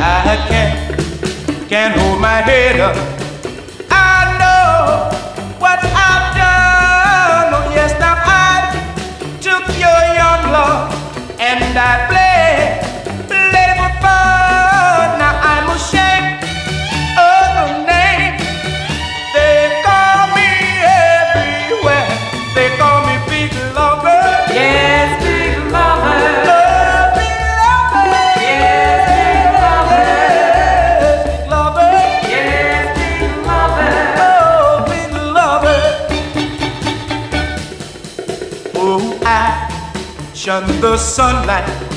I can't hold my head up. I know what I've done. Oh yes, now I took your young love and I played for fun. Now I'm ashamed of the name they call me everywhere. They call me Big Lover. Yes, Big Lover. Shun the sunlight